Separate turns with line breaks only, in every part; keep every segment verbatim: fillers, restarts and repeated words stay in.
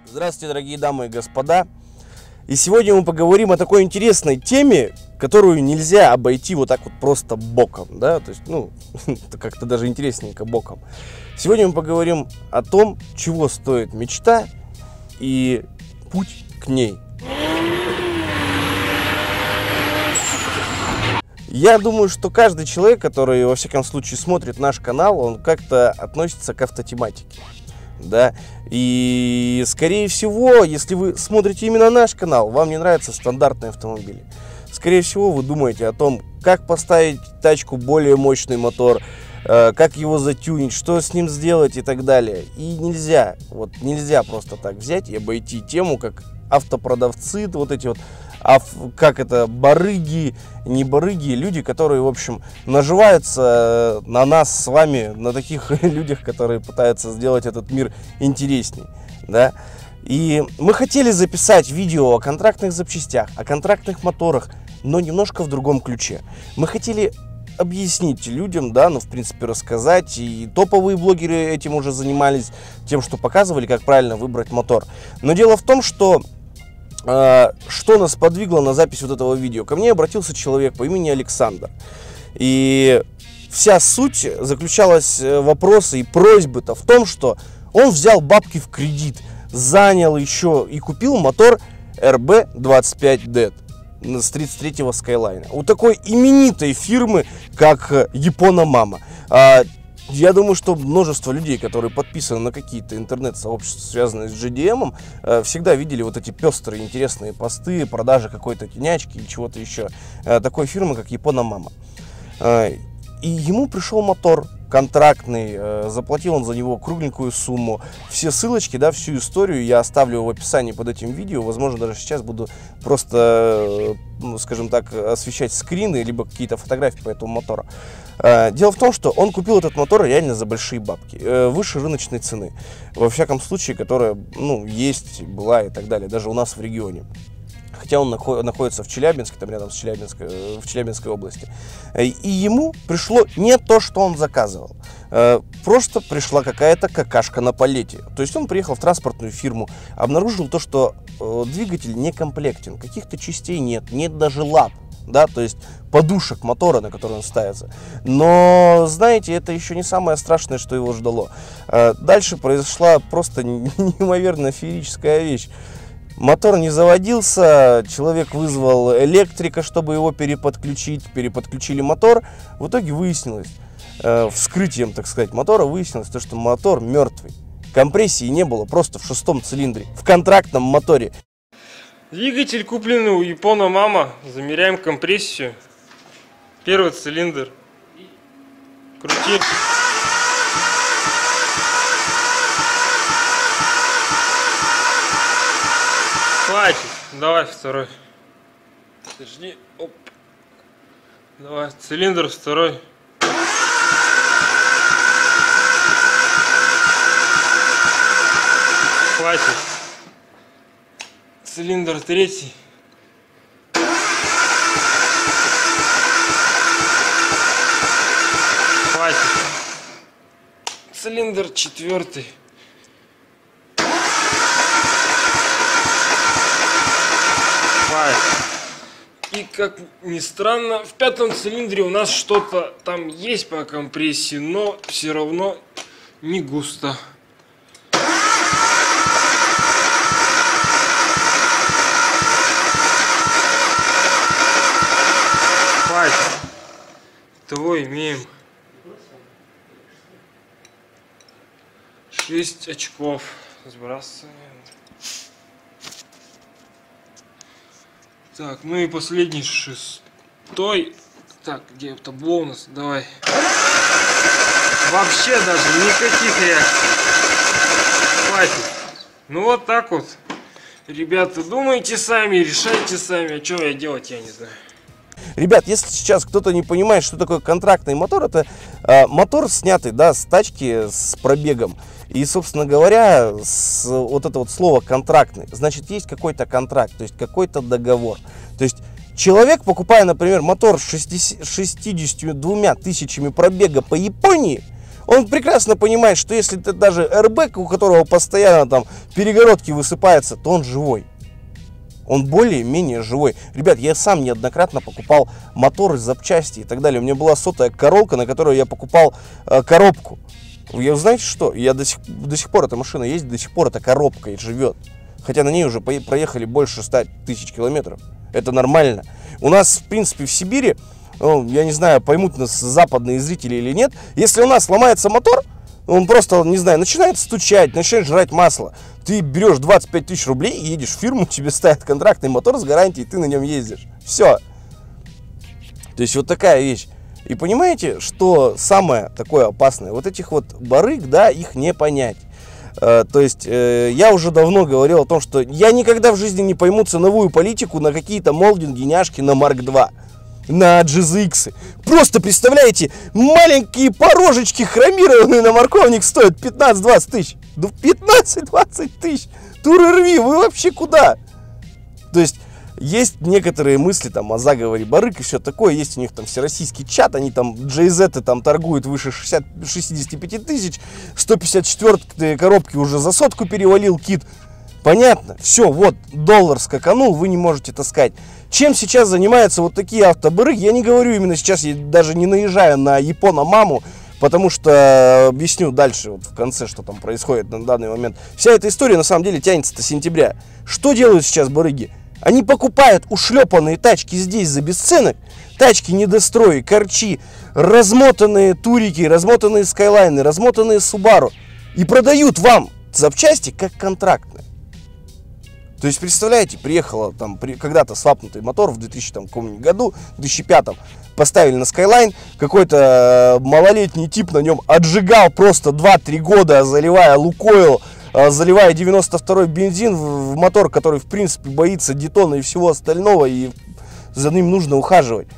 Здравствуйте, дорогие дамы и господа. И сегодня мы поговорим о такой интересной теме, которую нельзя обойти вот так вот просто боком, да, то есть, ну, как-то даже интересненько боком. Сегодня мы поговорим о том, чего стоит мечта и путь к ней. Я думаю, что каждый человек, который, во всяком случае, смотрит наш канал, он как-то относится к автотематике. Да, и скорее всего, если вы смотрите именно наш канал, вам не нравятся стандартные автомобили. Скорее всего, вы думаете о том, как поставить тачку более мощный мотор, э, как его затюнить, что с ним сделать и так далее. И нельзя, вот нельзя просто так взять и обойти тему, как автопродавцы, вот эти вот, а как это, барыги, не барыги, люди, которые, в общем, наживаются на нас с вами, на таких людях, которые пытаются сделать этот мир интересней, да. И мы хотели записать видео о контрактных запчастях, о контрактных моторах, но немножко в другом ключе. Мы хотели объяснить людям, да, ну, в принципе, рассказать, и топовые блогеры этим уже занимались, тем, что показывали, как правильно выбрать мотор. Но дело в том, что что нас подвигло на запись вот этого видео? Ко мне обратился человек по имени Александр. И вся суть заключалась вопроса и просьбы-то в том, что он взял бабки в кредит, занял еще и купил мотор эр бэ двадцать пять дэд с тридцать третьего Skyline. У такой именитой фирмы, как Япона Мама. Я думаю, что множество людей, которые подписаны на какие-то интернет-сообщества, связанные с джи ди эм, всегда видели вот эти пестрые, интересные посты, продажи какой-то тенячки или чего-то еще. Такой фирмы, как Япона Мама. И ему пришел мотор контрактный, заплатил он за него кругленькую сумму. Все ссылочки, да, всю историю я оставлю в описании под этим видео. Возможно, даже сейчас буду просто, ну, скажем так, освещать скрины, либо какие-то фотографии по этому мотору. Дело в том, что он купил этот мотор реально за большие бабки, выше рыночной цены. Во всяком случае, которая, ну, есть, была и так далее, даже у нас в регионе. Хотя он находится в Челябинске, там рядом с Челябинской, в Челябинской области. И ему пришло не то, что он заказывал. Просто пришла какая-то какашка на палете. То есть он приехал в транспортную фирму, обнаружил то, что двигатель не комплектен, каких-то частей нет, нет даже лап. Да, то есть подушек мотора, на который он ставится. Но, знаете, это еще не самое страшное, что его ждало. Дальше произошла просто неимоверно феерическая вещь. Мотор не заводился, человек вызвал электрика, чтобы его переподключить, переподключили мотор. В итоге выяснилось, э, вскрытием, так сказать, мотора выяснилось, то, что мотор мертвый. Компрессии не было, просто в шестом цилиндре, в контрактном моторе.
Двигатель купленный у Япона Мама, замеряем компрессию. Первый цилиндр. Крути. Хватит. Давай второй. Подожди. Оп. Давай. Цилиндр второй. Хватит. Цилиндр третий. Хватит. Цилиндр четвертый. И, как ни странно, в пятом цилиндре у нас что-то там есть по компрессии, но все равно не густо. Хватит. Итого имеем шесть очков. Сбрасываем. Так, ну и последний, шестой. Так, где это бонус? Давай. Вообще даже никаких реакций. Хватит. Ну вот так вот. Ребята, думайте сами, решайте сами. А что я делать, я не знаю.
Ребят, если сейчас кто-то не понимает, что такое контрактный мотор, это э, мотор, снятый, да, с тачки с пробегом. И, собственно говоря, с, вот это вот слово контрактный, значит, есть какой-то контракт, то есть какой-то договор. То есть человек, покупая, например, мотор с шестьюдесятью двумя тысячами пробега по Японии, Он прекрасно понимает, что если ты даже эрбэк, у которого постоянно там перегородки высыпаются, то он живой. Он более-менее живой. Ребят, я сам неоднократно покупал моторы, запчасти и так далее. У меня была сотая Королка, на которую я покупал э, коробку. Вы знаете что? Я до сих, до сих пор эта машина ездит, до сих пор эта коробка и живет. Хотя на ней уже проехали больше ста тысяч километров. Это нормально. У нас, в принципе, в Сибири, ну, я не знаю, поймут нас западные зрители или нет, если у нас ломается мотор, он просто, не знаю, начинает стучать, начинает жрать масло. Ты берешь двадцать пять тысяч рублей и едешь в фирму, тебе ставят контрактный мотор с гарантией, ты на нем ездишь. Все. То есть вот такая вещь. И понимаете, что самое такое опасное? Вот этих вот барыг, да, их не понять. Э, то есть э, я уже давно говорил о том, что я никогда в жизни не пойму ценовую политику на какие-то молдинги, няшки, на Марк два. На джи зет икс. Просто представляете, маленькие порожечки хромированные на морковник стоят пятнадцать-двадцать тысяч. Ну пятнадцать-двадцать тысяч. Тур РВ, вы вообще куда? То есть есть некоторые мысли там о заговоре барыг и все такое. Есть у них там всероссийский чат, они там джей зет там торгуют выше шестидесяти пяти тысяч. сто пятьдесят четвёртые коробки уже за сотку перевалил кит. Понятно? Все, вот, доллар скаканул, вы не можете таскать. Чем сейчас занимаются вот такие автобарыги? Я не говорю именно сейчас, я даже не наезжаю на Япона-маму, потому что объясню дальше, вот в конце, что там происходит на данный момент. Вся эта история на самом деле тянется до сентября. Что делают сейчас барыги? Они покупают ушлепанные тачки здесь за бесценок, тачки недострои, корчи, размотанные турики, размотанные скайлайны, размотанные Subaru и продают вам запчасти как контрактные. То есть, представляете, приехала там при, когда-то свапнутый мотор в двухтысячном году, в две тысячи пятом, поставили на Skyline, какой-то малолетний тип на нем отжигал просто два-три года, заливая Лукойл, заливая девяносто второй бензин в, в мотор, который, в принципе, боится детона и всего остального, и за ним нужно ухаживать.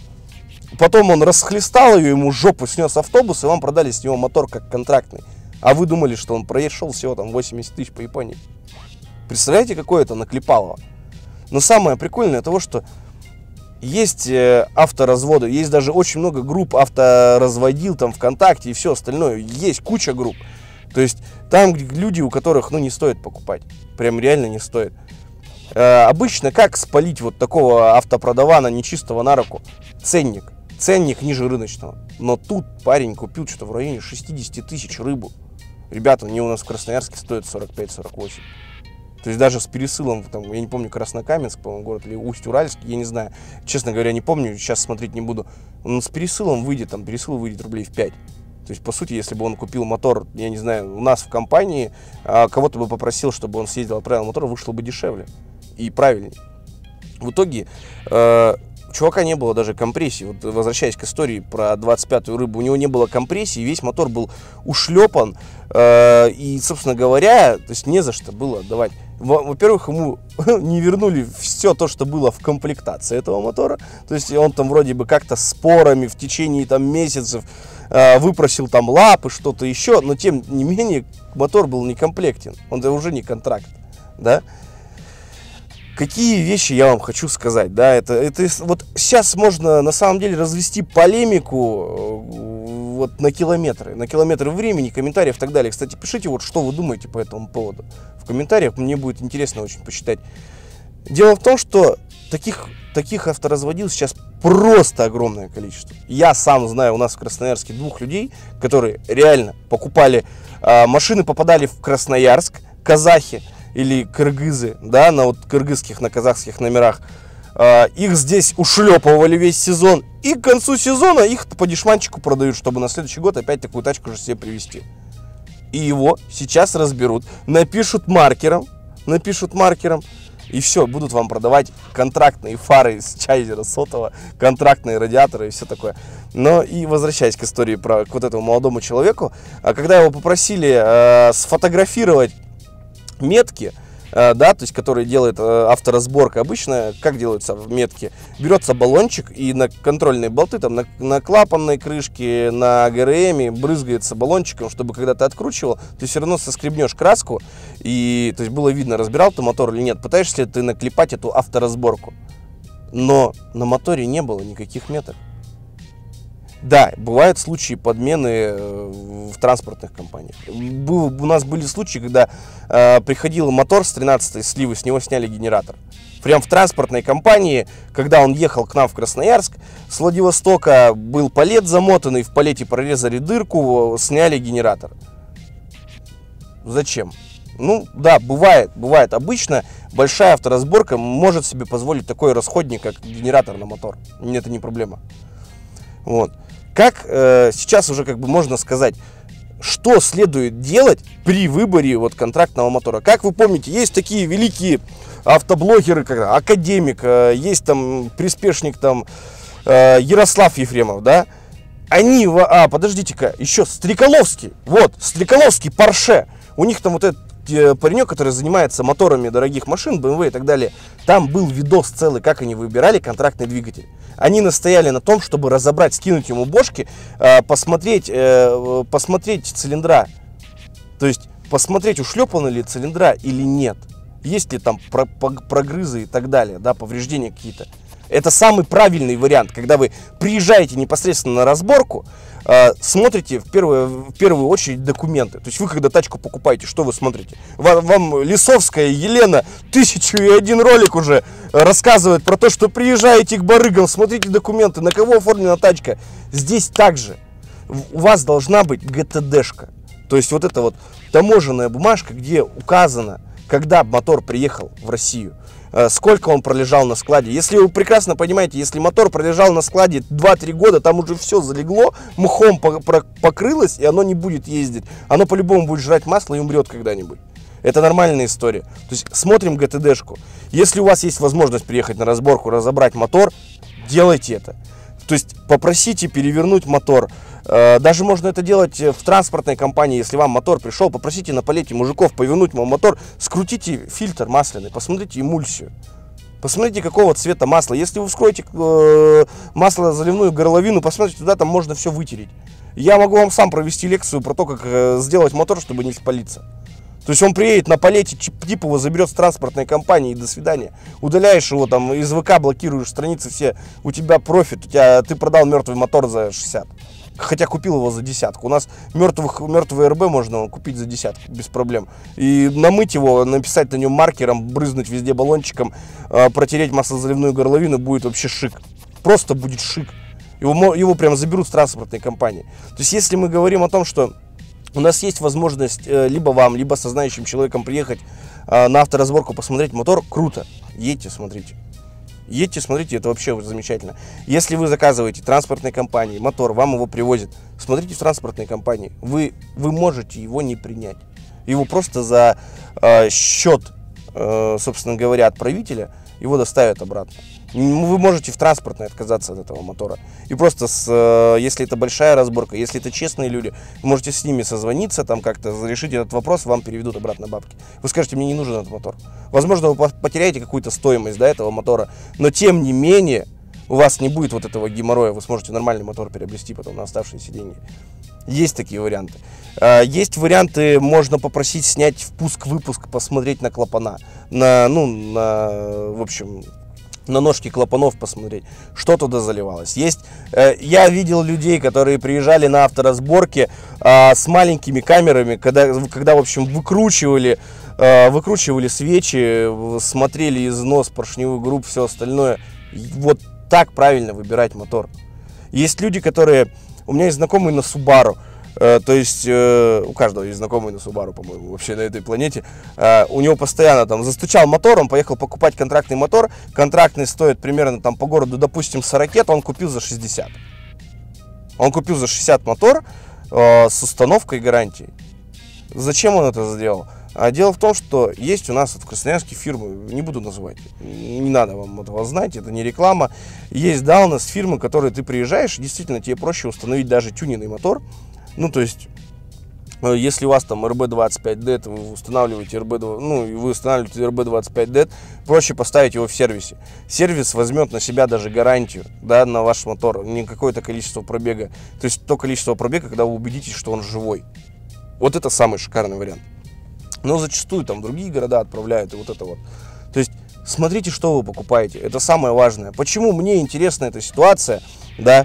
Потом он расхлестал ее, ему жопу снес автобус, и вам продали с него мотор как контрактный. А вы думали, что он проехал всего там восемьдесят тысяч по Японии. Представляете, какое это наклепалово? Но самое прикольное того, что есть авторазводы, есть даже очень много групп авторазводил, там ВКонтакте и все остальное. Есть куча групп. То есть там люди, у которых, ну, не стоит покупать. Прям реально не стоит. Э, обычно как спалить вот такого автопродавана нечистого на руку? Ценник. Ценник ниже рыночного. Но тут парень купил что-то в районе шестидесяти тысяч рыбу. Ребята, они у нас в Красноярске стоят сорок пять сорок восемь. То есть даже с пересылом, там, я не помню, Краснокаменск, по-моему, город, или Усть-Уральск, я не знаю. Честно говоря, не помню, сейчас смотреть не буду. Он с пересылом выйдет, там, пересыл выйдет рублей в пять. То есть, по сути, если бы он купил мотор, я не знаю, у нас в компании, а кого-то бы попросил, чтобы он съездил, отправил мотор, вышло бы дешевле и правильнее. В итоге, э, у чувака не было даже компрессии. Вот, возвращаясь к истории про двадцать пятую рыбу, у него не было компрессии, весь мотор был ушлепан. Э, и, собственно говоря, то есть не за что было отдавать. Во-первых, ему не вернули все то, что было в комплектации этого мотора. То есть он там вроде бы как-то спорами в течение там месяцев э, выпросил там лапы, что-то еще. Но тем не менее мотор был некомплектен. Он уже не контракт, да. Какие вещи я вам хочу сказать, да, это, это вот сейчас можно на самом деле развести полемику вот на километры, на километры времени, комментариев и так далее. Кстати, пишите вот, что вы думаете по этому поводу в комментариях, мне будет интересно очень почитать. Дело в том, что таких, таких авторазводил сейчас просто огромное количество. Я сам знаю, у нас в Красноярске двух людей, которые реально покупали, э, машины попадали в Красноярск, казахи, или кыргызы, да, на вот кыргызских, на казахских номерах, э, их здесь ушлепывали весь сезон, и к концу сезона их по дешманчику продают, чтобы на следующий год опять такую тачку же себе привезти. И его сейчас разберут, напишут маркером, напишут маркером, и все, будут вам продавать контрактные фары из Чайзера сотого, контрактные радиаторы и все такое. Но и возвращаясь к истории про к вот этому молодому человеку, когда его попросили э, сфотографировать метки, э, да, то есть, которые делает э, авторазборка, обычно, как делаются метки? Берется баллончик и на контрольные болты, там, на, на клапанной крышке, на ГРМе брызгается баллончиком, чтобы когда ты откручивал, ты все равно соскребнешь краску, и, то есть, было видно, разбирал ты мотор или нет, пытаешься ли ты наклепать эту авторазборку. Но на моторе не было никаких меток. Да, бывают случаи подмены в транспортных компаниях. Был, у нас были случаи, когда э, приходил мотор с тринадцатой сливы, с него сняли генератор. Прям в транспортной компании, когда он ехал к нам в Красноярск, с Владивостока был палет замотанный, в палете прорезали дырку, сняли генератор. Зачем? Ну, да, бывает, бывает. Обычно большая авторазборка может себе позволить такой расходник, как генератор на мотор. Это не проблема. Вот. Как э, сейчас уже как бы можно сказать, что следует делать при выборе вот контрактного мотора. Как вы помните, есть такие великие автоблогеры, как Академик, э, есть там приспешник там э, Ярослав Ефремов, да? Они, а, подождите-ка, еще Стрекаловский, вот, Стрекаловский Порше. У них там вот этот паренек, который занимается моторами дорогих машин, бэ эм вэ и так далее, там был видос целый, как они выбирали контрактный двигатель. Они настояли на том, чтобы разобрать, скинуть ему бошки, посмотреть, посмотреть цилиндра. То есть посмотреть, ушлепаны ли цилиндра или нет. Есть ли там прогрызы и так далее, да, повреждения какие-то. Это самый правильный вариант, когда вы приезжаете непосредственно на разборку, э, смотрите в первую, в первую очередь документы. То есть вы, когда тачку покупаете, что вы смотрите? Вам, вам Лисовская Елена тысячу и один ролик уже рассказывает про то, что приезжаете к барыгам, смотрите документы, на кого оформлена тачка. Здесь также у вас должна быть гэ тэ дэшка. То есть вот эта вот таможенная бумажка, где указано, когда мотор приехал в Россию, сколько он пролежал на складе. Если вы прекрасно понимаете, если мотор пролежал на складе два-три года, там уже все залегло, мхом покрылось, и оно не будет ездить. Оно по-любому будет жрать масло и умрет когда-нибудь. Это нормальная история. То есть смотрим гэ тэ дэшку. Если у вас есть возможность приехать на разборку, разобрать мотор, делайте это. То есть попросите перевернуть мотор. Даже можно это делать в транспортной компании. Если вам мотор пришел, попросите на палете мужиков повернуть вам мотор, скрутите фильтр масляный, посмотрите эмульсию. Посмотрите, какого цвета масло. Если вы вскроете э, масло заливную горловину, посмотрите, туда там можно все вытереть. Я могу вам сам провести лекцию про то, как э, сделать мотор, чтобы не спалиться. То есть он приедет на палете, тип его заберет с транспортной компании, и до свидания. Удаляешь его там, из вэ ка блокируешь страницы все, у тебя профит, у тебя, ты продал мертвый мотор за шестьдесят. Хотя купил его за десятку. У нас мертвых, мертвый эр бэ можно купить за десятку, без проблем. И намыть его, написать на нем маркером, брызнуть везде баллончиком, э, протереть маслозаливную горловину, будет вообще шик. Просто будет шик. Его, его прям заберут с транспортной компании. То есть если мы говорим о том, что у нас есть возможность э, либо вам, либо со знающим человеком приехать э, на авторазборку, посмотреть мотор, круто. Едьте, смотрите. Едьте, смотрите, это вообще замечательно. Если вы заказываете транспортной компании мотор, вам его привозят, смотрите в транспортной компании. Вы, вы можете его не принять. Его просто за э, счет, э, собственно говоря, отправителя его доставят обратно. Вы можете в транспортной отказаться от этого мотора. И просто, с, э, если это большая разборка, если это честные люди, вы можете с ними созвониться, там как-то решить этот вопрос, вам переведут обратно бабки. Вы скажете, мне не нужен этот мотор. Возможно, вы потеряете какую-то стоимость, да, этого мотора, но тем не менее у вас не будет вот этого геморроя, вы сможете нормальный мотор приобрести потом на оставшиеся деньги. Есть такие варианты. Есть варианты, можно попросить снять впуск-выпуск, посмотреть на клапана, на, ну, на, в общем, на ножки клапанов посмотреть, что туда заливалось. Есть, э, я видел людей, которые приезжали на авторазборки э, с маленькими камерами, когда, когда в общем, выкручивали, э, выкручивали свечи, смотрели износ, поршневых групп, все остальное. Вот так правильно выбирать мотор. Есть люди, которые... У меня есть знакомый на Subaru. Uh, то есть uh, у каждого есть знакомый на Subaru, по-моему, вообще на этой планете. Uh, у него постоянно там застучал мотор, он поехал покупать контрактный мотор. Контрактный стоит примерно там по городу, допустим, сорок, он купил за шестьдесят. Он купил за шестьдесят мотор uh, с установкой гарантии. Зачем он это сделал? А дело в том, что есть у нас в Красноярске фирмы, не буду называть, не надо вам этого знать, это не реклама. Есть, да, у нас фирмы, которые ты приезжаешь, действительно тебе проще установить даже тюненный мотор. Ну, то есть, если у вас там эр бэ двадцать пять дэт, вы устанавливаете эр бэ, ну, вы устанавливаете эр бэ двадцать пять дэт, проще поставить его в сервисе. Сервис возьмет на себя даже гарантию, да, на ваш мотор, не какое-то количество пробега. То есть, то количество пробега, когда вы убедитесь, что он живой. Вот это самый шикарный вариант. Но зачастую там другие города отправляют, и вот это вот. То есть, смотрите, что вы покупаете. Это самое важное. Почему мне интересна эта ситуация, да?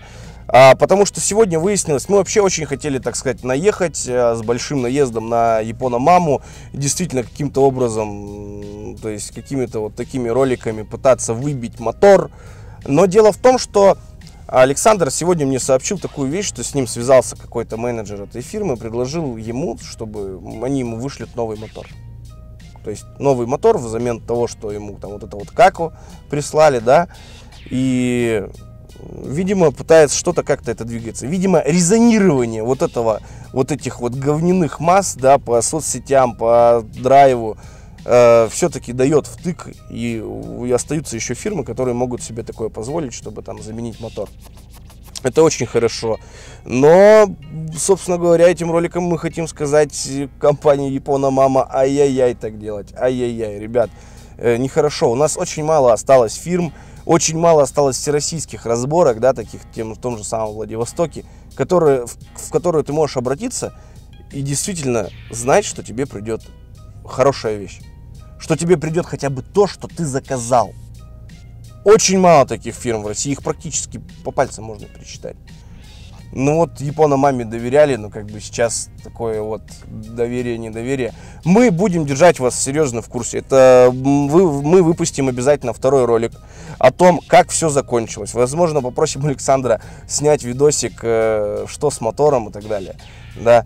А, потому что сегодня выяснилось, мы вообще очень хотели, так сказать, наехать а, с большим наездом на Япона-маму, действительно каким-то образом, то есть какими-то вот такими роликами пытаться выбить мотор. Но дело в том, что Александр сегодня мне сообщил такую вещь, что с ним связался какой-то менеджер этой фирмы, предложил ему, чтобы они ему вышлют новый мотор. То есть новый мотор взамен того, что ему там вот это вот каку прислали, да, и, видимо, пытается что-то как-то это двигаться. Видимо, резонирование вот этого, вот этих вот говняных масс, да, по соцсетям, по драйву, э, все-таки дает втык, и, и остаются еще фирмы, которые могут себе такое позволить, чтобы там заменить мотор. Это очень хорошо. Но, собственно говоря, этим роликом мы хотим сказать компании Япона-мама: ай-яй-яй так делать. Ай-яй-яй, ребят, э, нехорошо. У нас очень мало осталось фирм, очень мало осталось всероссийских разборок, да, таких тем, в том же самом Владивостоке, которые, в, в которые ты можешь обратиться и действительно знать, что тебе придет хорошая вещь. Что тебе придет хотя бы то, что ты заказал. Очень мало таких фирм в России, их практически по пальцам можно пересчитать. Ну вот Япона-маме доверяли, но как бы сейчас такое вот доверие-недоверие. Мы будем держать вас серьезно в курсе. Это вы, мы выпустим обязательно второй ролик о том, как все закончилось. Возможно, попросим Александра снять видосик, что с мотором и так далее. Да,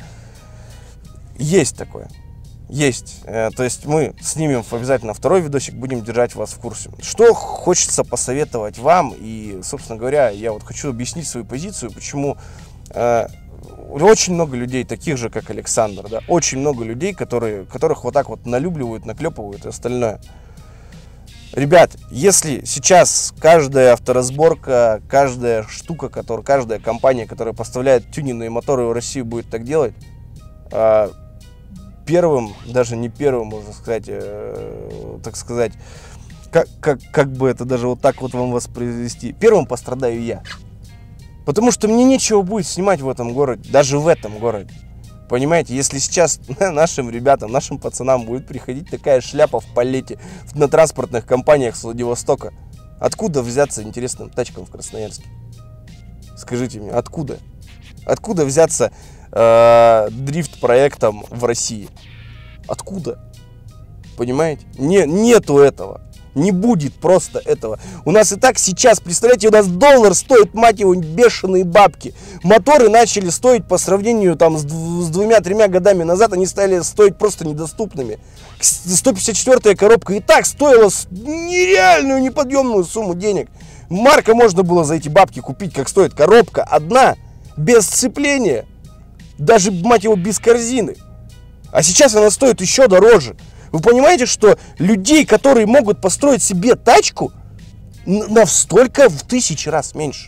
есть такое. Есть. То есть мы снимем обязательно второй видосик, будем держать вас в курсе. Что хочется посоветовать вам, и, собственно говоря, я вот хочу объяснить свою позицию, почему э, очень много людей, таких же, как Александр, да, очень много людей, которые, которых вот так вот налюбливают, наклепывают и остальное. Ребят, если сейчас каждая авторазборка, каждая штука, которая, каждая компания, которая поставляет тюнинные моторы в Россию, будет так делать, э, первым, даже не первым, можно сказать, э, так сказать, как, как, как бы это даже вот так вот вам воспроизвести, первым пострадаю я. Потому что мне нечего будет снимать в этом городе, даже в этом городе. Понимаете, если сейчас нашим ребятам, нашим пацанам будет приходить такая шляпа в палете на транспортных компаниях с Владивостока, откуда взяться интересным тачкам в Красноярске? Скажите мне, откуда? Откуда взяться э, дрифт-проектом в России? Откуда? Понимаете? Не, нету этого. Не будет просто этого. У нас и так сейчас, представляете, у нас доллар стоит, мать его, бешеные бабки. Моторы начали стоить по сравнению там с, с двумя-тремя годами назад, они стали стоить просто недоступными. сто пятьдесят четвёртая коробка и так стоила нереальную, неподъемную сумму денег. Марка можно было за эти бабки купить, как стоит коробка одна, без сцепления, даже, мать его, без корзины. А сейчас она стоит еще дороже. Вы понимаете, что людей, которые могут построить себе тачку, на столько в тысячи раз меньше.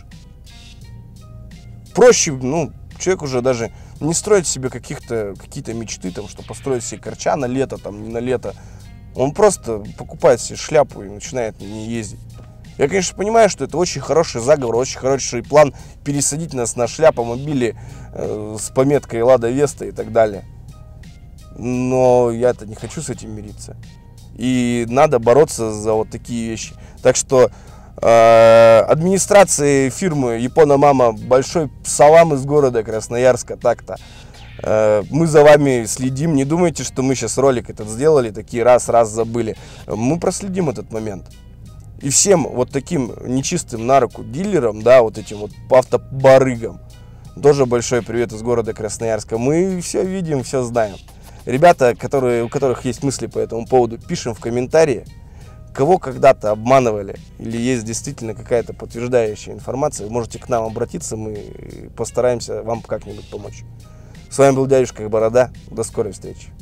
Проще, ну, человек уже даже не строит себе каких-то, какие-то мечты, там, что построить себе корча на лето, там, не на лето. Он просто покупает себе шляпу и начинает на ней ездить. Я, конечно, понимаю, что это очень хороший заговор, очень хороший план пересадить нас на шляпомобили э, с пометкой «Лада Веста» и так далее. Но я-то не хочу с этим мириться. И надо бороться за вот такие вещи. Так что э, администрации фирмы Япона-мама большой салам из города Красноярска. Так-то. Э, мы за вами следим. Не думайте, что мы сейчас ролик этот сделали, такие раз-раз забыли. Мы проследим этот момент. И всем вот таким нечистым на руку дилерам, да, вот этим вот автобарыгам, тоже большой привет из города Красноярска. Мы все видим, все знаем. Ребята, которые, у которых есть мысли по этому поводу, пишем в комментарии, кого когда-то обманывали или есть действительно какая-то подтверждающая информация. Вы можете к нам обратиться, мы постараемся вам как-нибудь помочь. С вами был дядюшка Борода. До скорой встречи.